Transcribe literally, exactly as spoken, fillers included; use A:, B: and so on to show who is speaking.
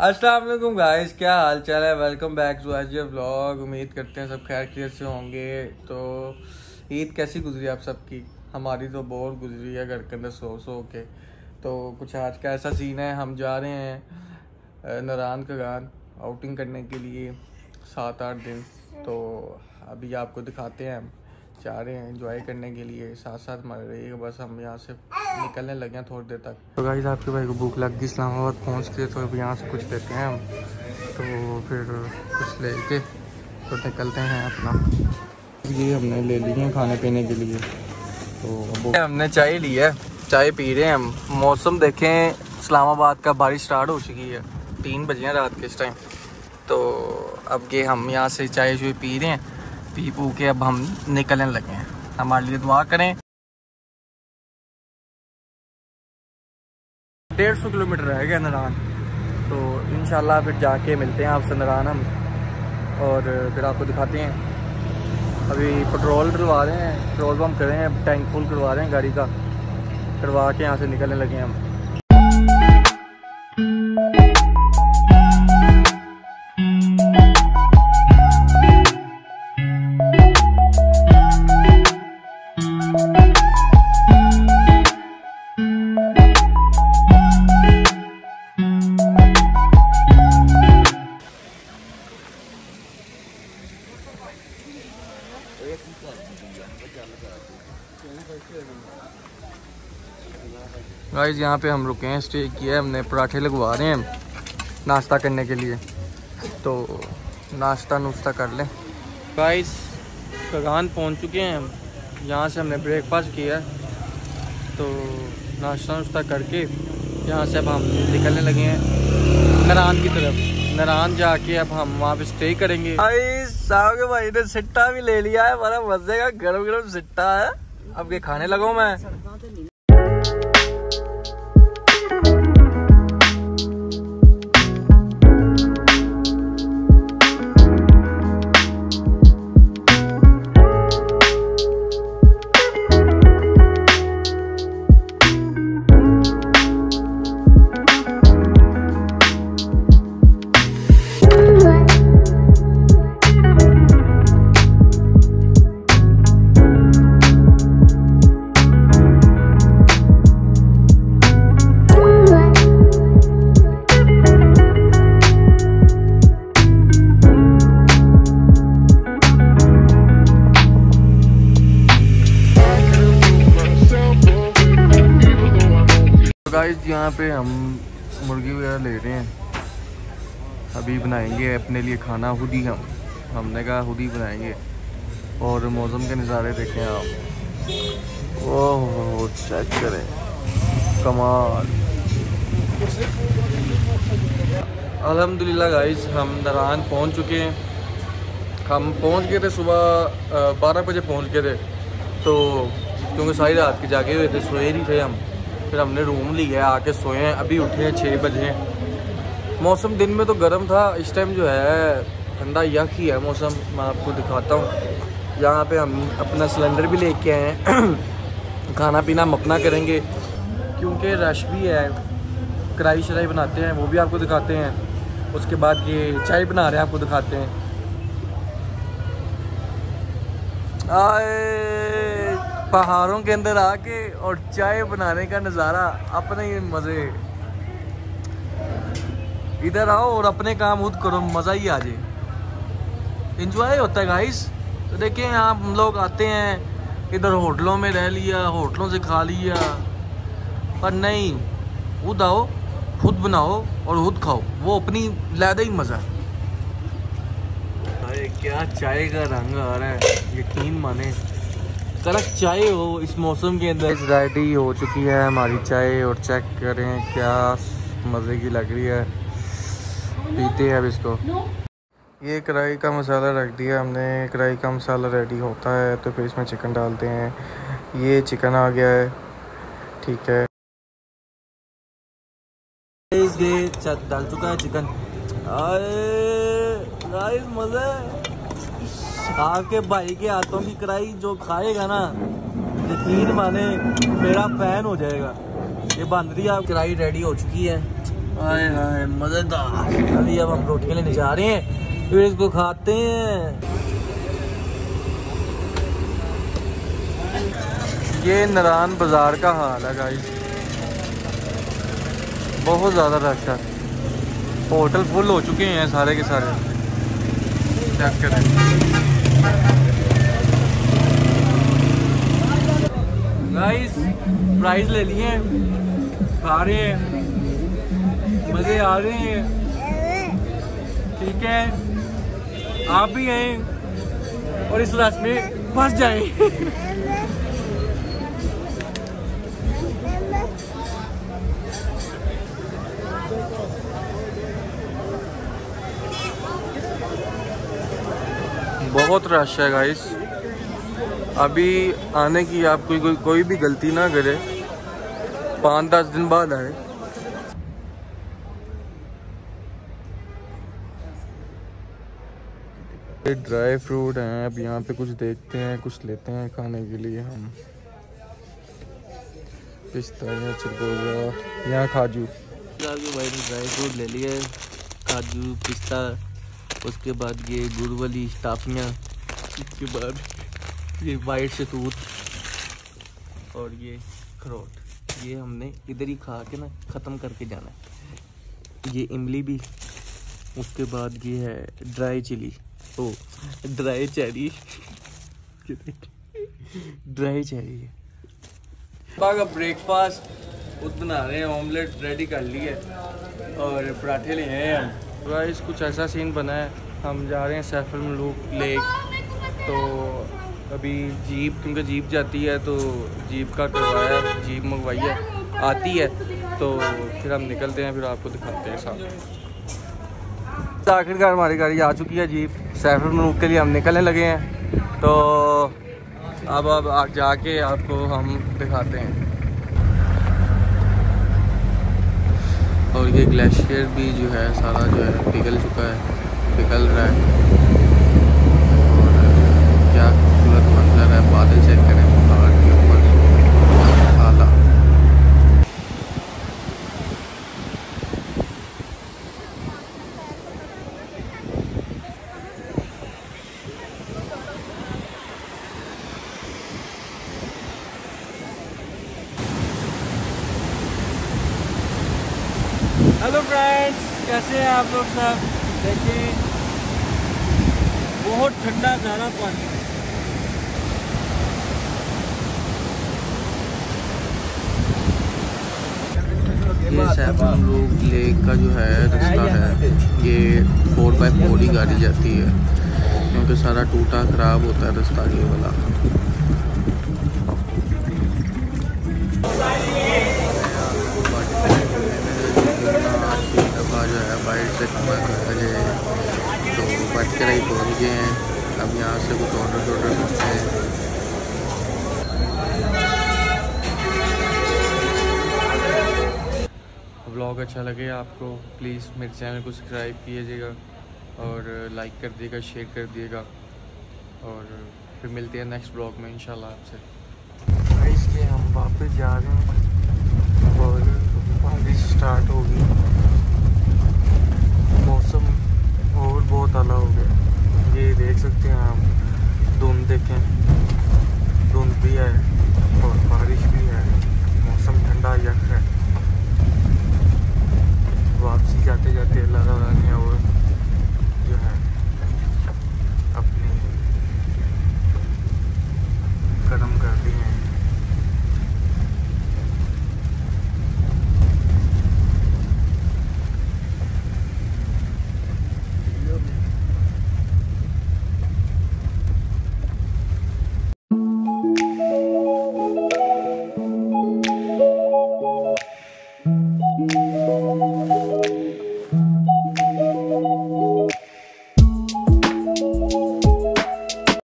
A: अस्सलाम वालेकुम गाइस, क्या हाल चाल है। वेलकम बैक टू आज व्लॉग। उम्मीद करते हैं सब खैर खैरियत से होंगे। तो ईद कैसी गुजरी आप सबकी? हमारी तो बहुत गुजरी है घर के अंदर सो सो के। तो कुछ आज का ऐसा सीन है, हम जा रहे हैं नारायण कगान आउटिंग करने के लिए सात आठ दिन। तो अभी आपको दिखाते हैं, हम जा रहे हैं एंजॉय करने के लिए। साथ साथ हमारे रहिएगा, बस हम यहाँ से निकलने लगे हैं थोड़ी देर तक। तो गाइस आपके भाई को भूख लग गई, इस्लामाबाद पहुँच के तो अब यहाँ से कुछ लेते हैं हम। तो फिर कुछ लेके तो निकलते हैं अपना। ये हमने ले ली है खाने पीने के लिए। तो हमने चाय ली है, चाय पी रहे हैं हम। मौसम देखें, इस्लामाबाद का बारिश स्टार्ट हो चुकी है, तीन बजे हैं रात के इस टाइम। तो अब ये हम यहाँ से चाय शुई पी रहे हैं, पी पू के अब हम निकलने लगे हैं। हमारे लिए दुआ करें। डेढ़ सौ किलोमीटर रह गया नारायण, तो इंशाल्लाह फिर जाके मिलते हैं आपसे नारायण हम, और फिर आपको दिखाते हैं। अभी पेट्रोल डलवा रहे हैं, पेट्रोल पंप कर रहे हैं, टैंक फुल करवा रहे हैं गाड़ी का, करवा के यहाँ से निकलने लगे हैं हम। गाइस यहाँ पे हम रुके हैं, स्टे किया है हमने, पराठे लगवा रहे हैं नाश्ता करने के लिए। तो नाश्ता नुश्ता कर लें। गाइस कगान पहुँच चुके हैं हम, यहाँ से हमने ब्रेकफास्ट किया है। तो नाश्ता नुश्ता करके यहाँ से अब हम निकलने लगे हैं नारायण की तरफ। नारायण जाके अब हम वहाँ पे स्टे करेंगे। साहब के भाई ने सिट्टा भी ले लिया है, बड़ा मजे का गरम गरम सिट्टा है। अब ये खाने लगो मैं। गाइस यहाँ पे हम मुर्गी वगैरह ले रहे हैं, अभी बनाएंगे अपने लिए खाना खुद ही। हम हमने कहा खुद ही बनाएंगे। और मौसम के नज़ारे देखें आप, ओह चेक करें, कमाल। अल्हम्दुलिल्लाह गाइस हम नारायण पहुँच चुके हैं। हम पहुँच गए थे सुबह बारह बजे पहुँच गए थे। तो क्योंकि सारी रात के जागे हुए थे, सोए नहीं थे हम। फिर हमने रूम लिया, आके सोए हैं। अभी उठे हैं छः बजे। मौसम दिन में तो गर्म था, इस टाइम जो है ठंडा यख ही है मौसम। मैं आपको दिखाता हूँ। यहाँ पे हम अपना सिलेंडर भी लेके आए हैं, खाना पीना हम अपना करेंगे क्योंकि रश भी है। कढ़ाई शराई बनाते हैं, वो भी आपको दिखाते हैं। उसके बाद ये चाय बना रहे हैं, आपको दिखाते हैं। आए पहाड़ों के अंदर आके और चाय बनाने का नज़ारा अपने ही मज़े। इधर आओ और अपने काम खुद करो, मज़ा ही आ जाए, इंजॉय होता है गाइस। तो देखिए यहाँ हम लोग आते हैं, इधर होटलों में रह लिया, होटलों से खा लिया, पर नहीं, खुद आओ खुद बनाओ और खुद खाओ, वो अपनी लैदा ही मज़ा। अरे क्या चाय का रंग आ रहा है, यकीन माने कड़क चाय हो इस मौसम के अंदर। रेडी हो चुकी है हमारी चाय, और चेक करें क्या मज़े की लग रही है। पीते हैं अब इसको। ये कढ़ाई का मसाला रख दिया हमने, कढ़ाई का मसाला रेडी होता है तो फिर इसमें चिकन डालते हैं। ये चिकन आ गया है, ठीक है। डाल चुका है चिकन। अरे मज़ा है। आपके भाई के हाथों की कढ़ाई जो खाएगा ना, यकीन माने मेरा फैन हो जाएगा। ये बन रही है, कढ़ाई रेडी हो चुकी है।
B: हाय हाय मजेदार। अभी अब हम रोटियां लेने जा रहे हैं, फिर इसको खाते हैं।
A: ये नारायण बाजार का हाल है गाइस, बहुत ज़्यादा रश है। होटल फुल हो चुके हैं सारे के सारे। चेक करें गाइस, प्राइस ले लिए हैं, खा रहे हैं, मज़े आ रहे हैं। ठीक है, आप भी आए और इस रास्ते में फंस जाएं। बहुत रश है गाइस। अभी आने की आप कोई कोई कोई भी गलती ना करे, पाँच दस दिन बाद आए। ये ड्राई फ्रूट हैं, अब यहाँ पे कुछ देखते हैं, कुछ लेते हैं खाने के लिए हम। पिस्ता या चरगोजा, यहाँ काजू।
B: भाई ने ड्राई फ्रूट ले लिए, काजू पिस्ता, उसके बाद ये गुड़ वाली टाफियाँ, उसके बाद ये वाइट शतूत और ये अखरोट। ये हमने इधर ही खा के ना ख़त्म करके जाना है। ये इमली भी, उसके बाद ये है ड्राई चिली, ओ ड्राई चेरी ड्राई चेरी है।
A: का ब्रेकफास्ट खुद बना रहे हैं, ऑमलेट रेडी कर लिए और पराठे लिए हैं हम। गाइस कुछ ऐसा सीन बना है, हम जा रहे हैं सैफर मलूक लेक। तो अभी जीप, क्योंकि जीप जाती है तो जीप का करवाया, जीप मंगवाई है, आती है तो फिर हम निकलते हैं, फिर आपको दिखाते हैं साथ। आखिरकार हमारी गाड़ी आ चुकी है जीप, सैफर मलूक के लिए हम निकलने लगे हैं। तो अब अब आप जाके आपको हम दिखाते हैं। और ये ग्लेशियर भी जो है सारा जो है पिघल चुका है, पिघल रहा है। और क्या खूबसूरत मंजर है, बादल चेक करें पहाड़ के ऊपर काला।
B: हेलो फ्रेंड्स, कैसे हैं आप लोग सब। देखिए बहुत ठंडा ज़्यादा पानी है।
A: ये सैफर मलूक लेक का जो है रास्ता है, ये फोर बाई फोर ही गाड़ी जाती है, क्योंकि सारा टूटा ख़राब होता है रास्ता ये वाला। जो है बाइट से कमा कर तो बच कर ही पहुँच गए हैं। अब यहाँ से कुछ ऑर्डर ऑर्डर करते हैं। व्लॉग अच्छा लगे आपको, प्लीज़ मेरे चैनल को सब्सक्राइब कीजिएगा और लाइक कर दिएगा, शेयर कर दिएगा, और फिर मिलते हैं नेक्स्ट ब्लॉग में इंशाल्लाह आपसे। इसलिए हम वापस जा रहे हैं और बारिश स्टार्ट होगी, मौसम और बहुत आला हो गया। ये देख सकते हैं आप, धुंध देखें।